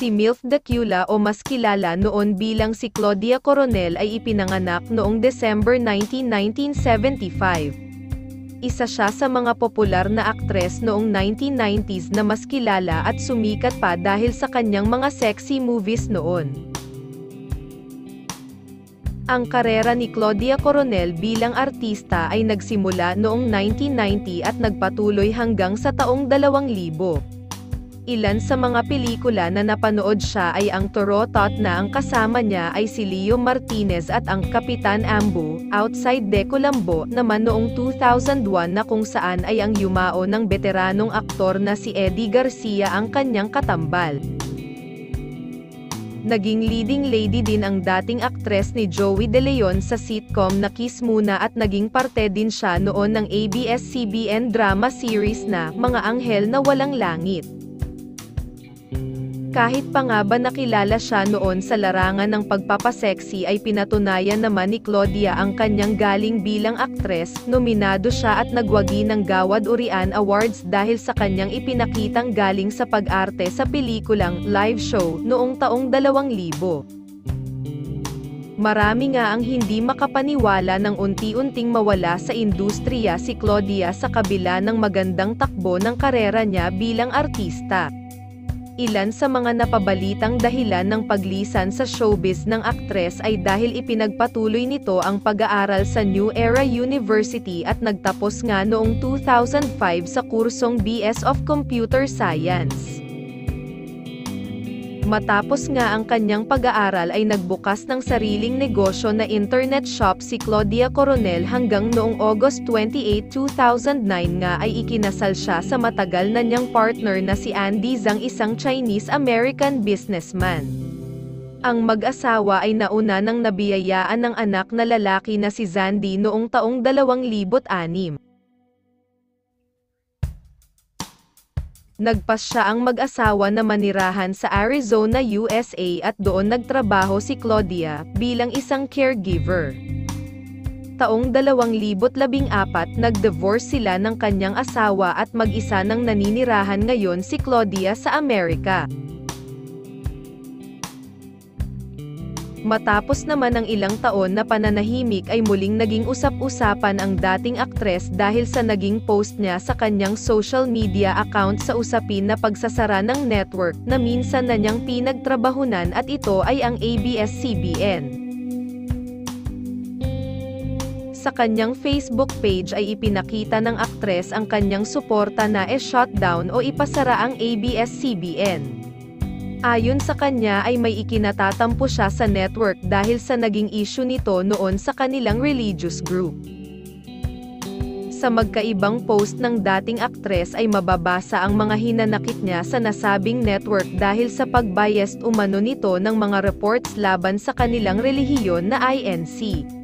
Si Milf Dacula o mas kilala noon bilang si Claudia Coronel ay ipinanganak noong December 19, 1975. Isa siya sa mga popular na aktres noong 1990s na mas kilala at sumikat pa dahil sa kanyang mga sexy movies noon. Ang karera ni Claudia Coronel bilang artista ay nagsimula noong 1990 at nagpatuloy hanggang sa taong 2000. Ilan sa mga pelikula na napanood siya ay ang Torotot na ang kasama niya ay si Leo Martinez at ang Kapitan Ambu, Outside de Colombo naman noong 2001 na kung saan ay ang yumao ng veteranong aktor na si Eddie Garcia ang kanyang katambal. Naging leading lady din ang dating aktres ni Joey De Leon sa sitcom na Kiss Muna at naging parte din siya noon ng ABS-CBN drama series na Mga Anghel na Walang Langit. Kahit pa nga ba nakilala siya noon sa larangan ng pagpapaseksi ay pinatunayan naman ni Claudia ang kanyang galing bilang aktres, nominado siya at nagwagi ng Gawad Urian Awards dahil sa kanyang ipinakitang galing sa pag-arte sa pelikulang Live Show noong taong 2000. Marami nga ang hindi makapaniwala nang unti-unting mawala sa industriya si Claudia sa kabila ng magandang takbo ng karera niya bilang artista. Ilan sa mga napabalitang dahilan ng paglisan sa showbiz ng aktres ay dahil ipinagpatuloy nito ang pag-aaral sa New Era University at nagtapos nga noong 2005 sa kursong BS of Computer Science. Matapos nga ang kanyang pag-aaral ay nagbukas ng sariling negosyo na internet shop si Claudia Coronel hanggang noong August 28, 2009 nga ay ikinasal siya sa matagal na niyang partner na si Andy Zhang, isang Chinese-American businessman. Ang mag-asawa ay nauna nang nabiyayaan ng anak na lalaki na si Zandy noong taong 2006. Nagpas siya ang mag-asawa na manirahan sa Arizona, USA at doon nagtrabaho si Claudia bilang isang caregiver. Taong 2014 nag-divorce sila ng kanyang asawa at mag-isa nang naninirahan ngayon si Claudia sa Amerika. Matapos naman ang ilang taon na pananahimik ay muling naging usap-usapan ang dating aktres dahil sa naging post niya sa kanyang social media account sa usapin na pagsasara ng network na minsan na niyang pinagtrabahunan at ito ay ang ABS-CBN. Sa kanyang Facebook page ay ipinakita ng aktres ang kanyang suporta na shutdown o ipasara ang ABS-CBN. Ayon sa kanya ay may ikinatatampo siya sa network dahil sa naging issue nito noon sa kanilang religious group. Sa magkaibang post ng dating aktres ay mababasa ang mga hinanakit niya sa nasabing network dahil sa pag-biased umano nito ng mga reports laban sa kanilang relihiyon na INC.